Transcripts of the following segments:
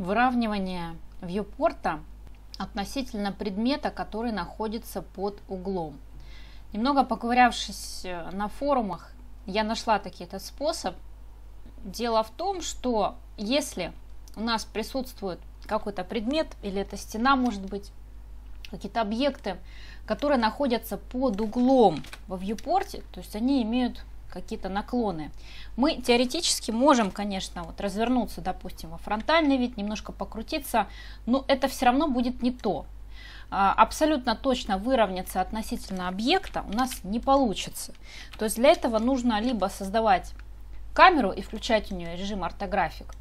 Выравнивание вьюпорта относительно предмета, который находится под углом. Немного поковырявшись на форумах, я нашла таки этот способ. Дело в том, что если у нас присутствует какой-то предмет, или это стена, может быть, какие-то объекты, которые находятся под углом во вьюпорте, то есть они имеют какие-то наклоны. Мы теоретически можем, конечно, вот развернуться, допустим, во фронтальный вид, немножко покрутиться, но это все равно будет не то. Абсолютно точно выровняться относительно объекта у нас не получится. То есть для этого нужно либо создавать камеру и включать у нее режим ортографик,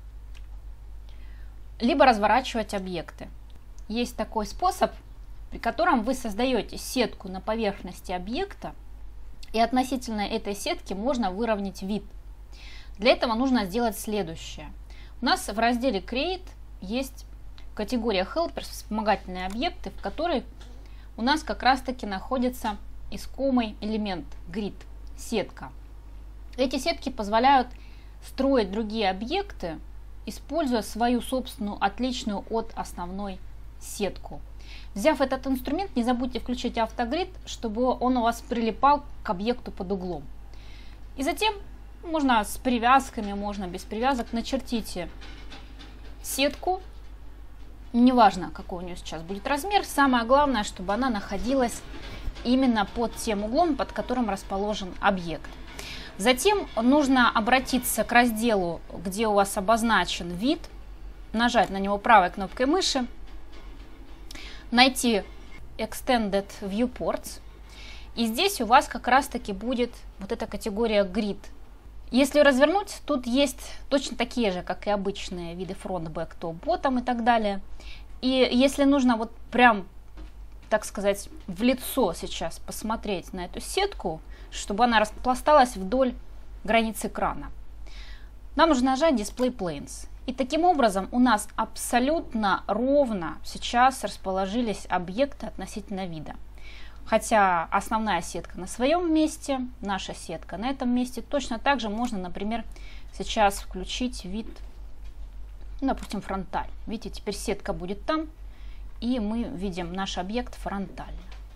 либо разворачивать объекты. Есть такой способ, при котором вы создаете сетку на поверхности объекта, и относительно этой сетки можно выровнять вид. Для этого нужно сделать следующее. У нас в разделе Create есть категория Helpers, вспомогательные объекты, в которой у нас как раз таки находится искомый элемент Grid, сетка. Эти сетки позволяют строить другие объекты, используя свою собственную отличную от основной сетку. Взяв этот инструмент, не забудьте включить автогрид, чтобы он у вас прилипал к объекту под углом. И затем можно с привязками, можно без привязок, начертите сетку. Неважно, какой у нее сейчас будет размер, самое главное, чтобы она находилась именно под тем углом, под которым расположен объект. Затем нужно обратиться к разделу, где у вас обозначен вид, нажать на него правой кнопкой мыши, найти Extended Viewports, и здесь у вас как раз таки будет вот эта категория Grid. Если развернуть, тут есть точно такие же, как и обычные виды Front, Back, Top, Bottom и так далее. И если нужно вот прям, так сказать, в лицо сейчас посмотреть на эту сетку, чтобы она распласталась вдоль границ экрана, нам нужно нажать Display Planes. И таким образом у нас абсолютно ровно сейчас расположились объекты относительно вида. Хотя основная сетка на своем месте, наша сетка на этом месте. Точно так же можно, например, сейчас включить вид, допустим, фронталь. Видите, теперь сетка будет там, и мы видим наш объект фронтально.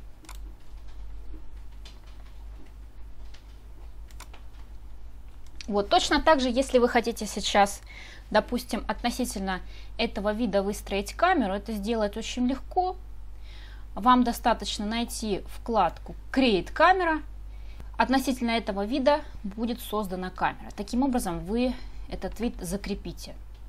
Вот, точно так же, если вы хотите сейчас, допустим, относительно этого вида выстроить камеру, это сделать очень легко. Вам достаточно найти вкладку Create Camera. Относительно этого вида будет создана камера. Таким образом вы этот вид закрепите.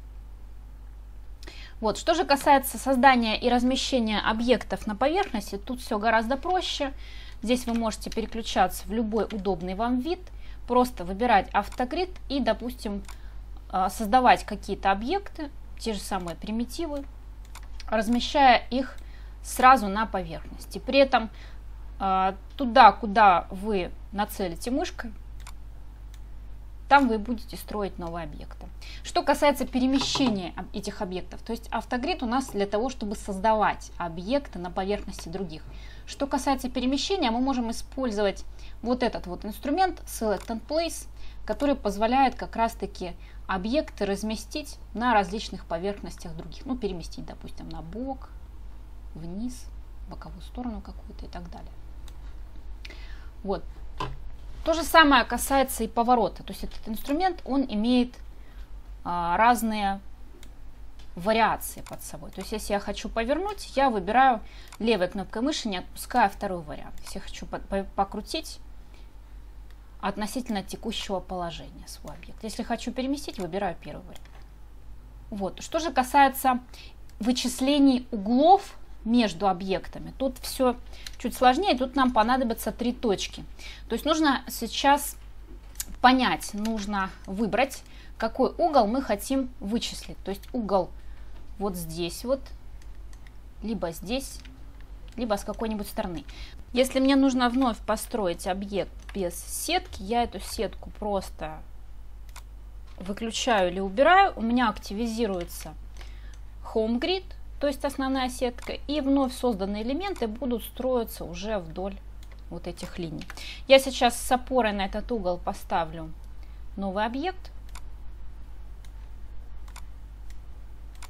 Вот, что же касается создания и размещения объектов на поверхности, тут все гораздо проще. Здесь вы можете переключаться в любой удобный вам вид, просто выбирать автогрид и, допустим, создавать какие-то объекты, те же самые примитивы, размещая их сразу на поверхности. При этом туда, куда вы нацелите мышкой, там вы будете строить новые объекты. Что касается перемещения этих объектов, то есть автогрид у нас для того, чтобы создавать объекты на поверхности других. Что касается перемещения, мы можем использовать вот этот вот инструмент Select and Place, который позволяет как раз-таки объекты разместить на различных поверхностях других. Ну, переместить, допустим, на бок, вниз, в боковую сторону какую-то и так далее. Вот. То же самое касается и поворота. То есть этот инструмент, он имеет разные вариации под собой. То есть если я хочу повернуть, я выбираю левой кнопкой мыши, не отпуская второй вариант. Если я хочу покрутить относительно текущего положения свой объект. Если хочу переместить, выбираю первый вариант. Вот. Что же касается вычислений углов между объектами, тут все чуть сложнее. Тут нам понадобятся 3 точки. То есть нужно сейчас понять, нужно выбрать, какой угол мы хотим вычислить. То есть угол вот здесь вот, либо здесь, либо с какой-нибудь стороны. Если мне нужно вновь построить объект без сетки, я эту сетку просто выключаю или убираю. У меня активизируется Home Grid, то есть основная сетка, и вновь созданные элементы будут строиться уже вдоль вот этих линий. Я сейчас с опорой на этот угол поставлю новый объект.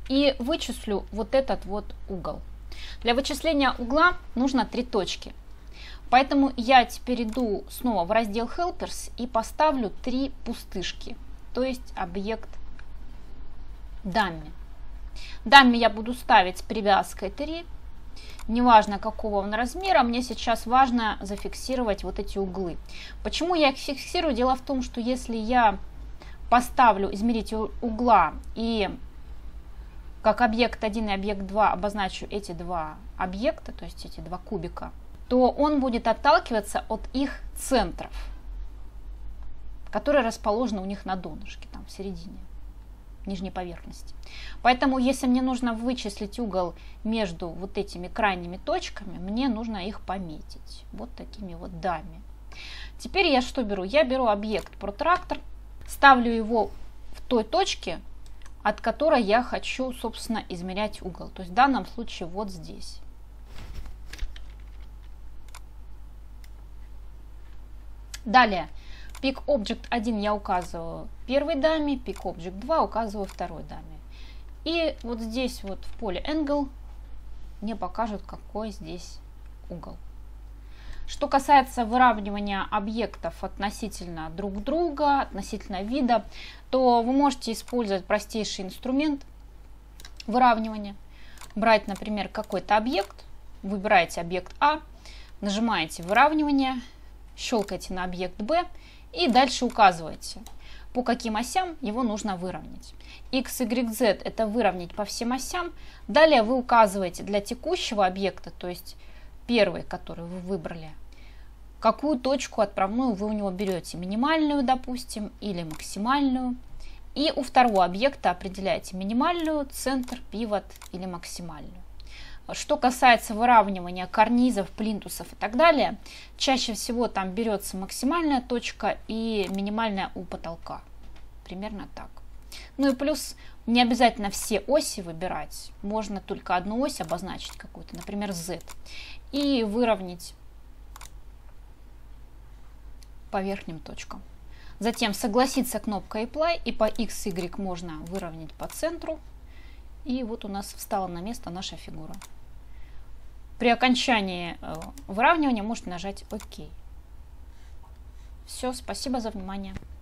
и вычислю вот этот вот угол. Для вычисления угла нужно 3 точки. Поэтому я теперь иду снова в раздел Helpers и поставлю 3 пустышки, то есть объект Dummy. Dummy я буду ставить с привязкой 3. Неважно, какого он размера, мне сейчас важно зафиксировать вот эти углы. Почему я их фиксирую? Дело в том, что если я поставлю измеритель угла и как объект 1 и объект 2 обозначу эти два объекта, то есть эти два кубика, то он будет отталкиваться от их центров, которые расположены у них на донышке, там в середине нижней поверхности. Поэтому, если мне нужно вычислить угол между вот этими крайними точками, мне нужно их пометить вот такими вот дами. Теперь я что беру? Я беру объект протрактор, ставлю его в той точке, от которой я хочу, собственно, измерять угол. То есть в данном случае вот здесь. Далее, Pick Object 1 я указываю первой даме, Pick Object 2 указываю второй даме. И вот здесь вот в поле Angle мне покажут, какой здесь угол. Что касается выравнивания объектов относительно друг друга, относительно вида, то вы можете использовать простейший инструмент выравнивания. Брать, например, какой-то объект, выбираете объект А, нажимаете выравнивание, щелкаете на объект Б и дальше указываете, по каким осям его нужно выровнять. X, Y, Z – это выровнять по всем осям. Далее вы указываете для текущего объекта, то есть первый, который вы выбрали, какую точку отправную вы у него берете, минимальную, допустим, или максимальную. И у второго объекта определяете минимальную, центр, пивот или максимальную. Что касается выравнивания карнизов, плинтусов и так далее, чаще всего там берется максимальная точка и минимальная у потолка. Примерно так. Ну и плюс не обязательно все оси выбирать. Можно только одну ось обозначить какую-то, например, Z. И выровнять по верхним точкам. Затем согласиться кнопкой Apply, и по X, Y можно выровнять по центру. И вот у нас встала на место наша фигура. При окончании выравнивания можете нажать ОК. Все, спасибо за внимание.